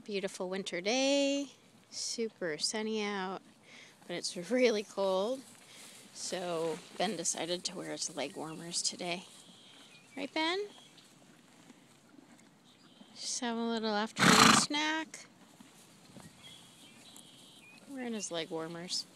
Beautiful winter day, super sunny out, but it's really cold. So Ben decided to wear his leg warmers today. Right, Ben? Just have a little afternoon snack. Wearing his leg warmers.